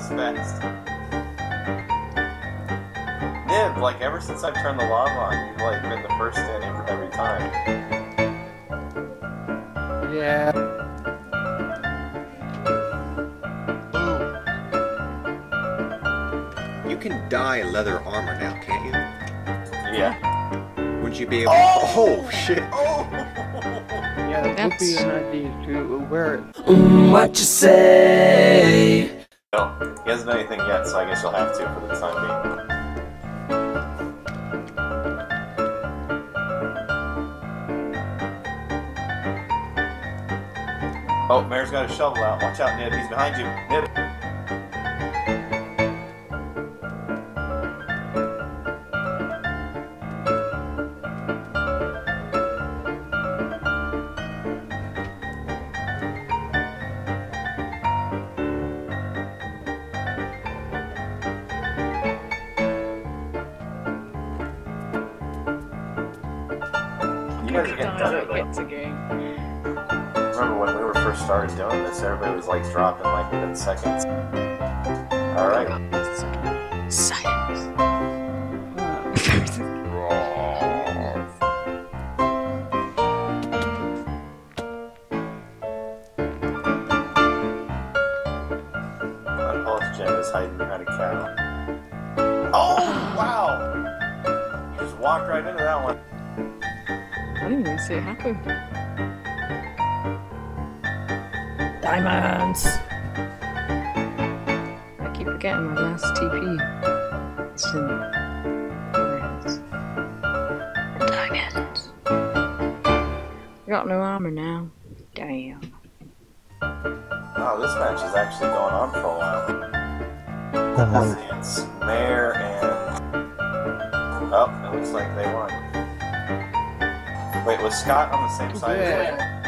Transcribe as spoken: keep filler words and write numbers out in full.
fast. Nib, like ever since I've turned the lava on, you've like been the first in every, every time. Yeah. You can dye leather armor now, can't you? Yeah. Wouldn't you be able? Oh, oh shit! Oh. Yeah, that would be That's- an idea to wear it. Mm, what you say? No, he hasn't done anything yet, so I guess you'll have to for the time being. Oh, Mayor's got a shovel out. Watch out, Nib. He's behind you. Nib. You guys are getting better, though. It's a game. Remember when we were first started doing this, everybody was like dropping like within seconds. Alright. Science. Unpolished gem is hiding behind a cow. Oh, wow! You just walked right into that one. I didn't even see it happen. Diamonds! I keep forgetting my last T P. It's in diamonds. I got no armor now. Damn. Wow, this match is actually going on for a while. It's Mayor and... Oh, it looks like they won. Wait, was Scott on the same side as Yeah. Liam?